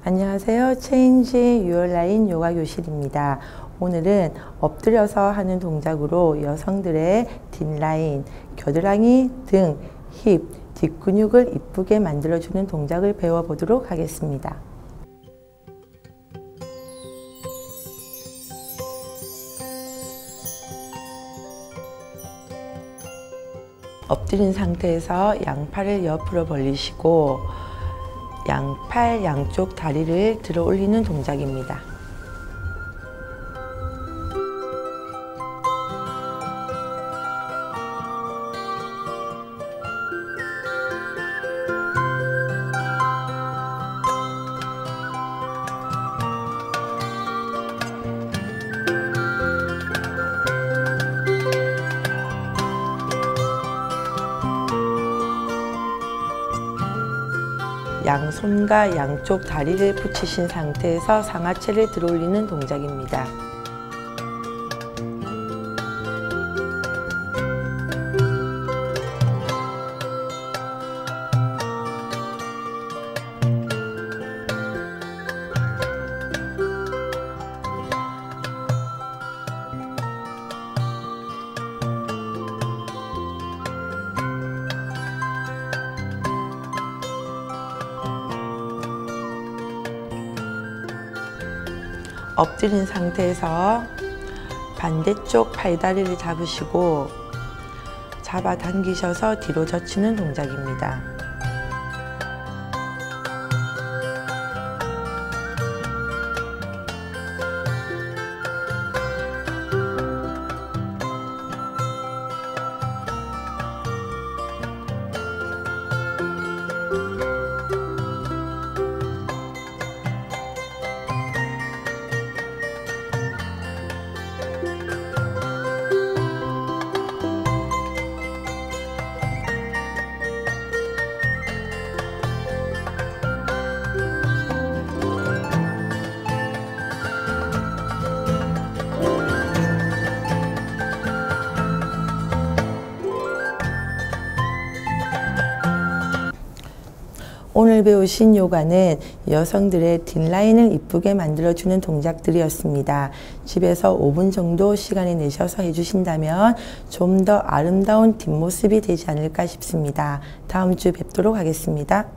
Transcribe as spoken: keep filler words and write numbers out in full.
안녕하세요. 체인지 유어 라인 요가 교실입니다. 오늘은 엎드려서 하는 동작으로 여성들의 뒷라인, 겨드랑이, 등, 힙, 뒷근육을 이쁘게 만들어주는 동작을 배워보도록 하겠습니다. 엎드린 상태에서 양팔을 옆으로 벌리시고 양팔 양쪽 다리를 들어 올리는 동작입니다. 양손과 양쪽 다리를 붙이신 상태에서 상하체를 들어 올리는 동작입니다. 엎드린 상태에서 반대쪽 팔다리를 잡으시고 잡아당기셔서 뒤로 젖히는 동작입니다. 오늘 배우신 요가는 여성들의 뒷라인을 이쁘게 만들어주는 동작들이었습니다. 집에서 오 분 정도 시간을 내셔서 해주신다면 좀 더 아름다운 뒷모습이 되지 않을까 싶습니다. 다음 주 뵙도록 하겠습니다.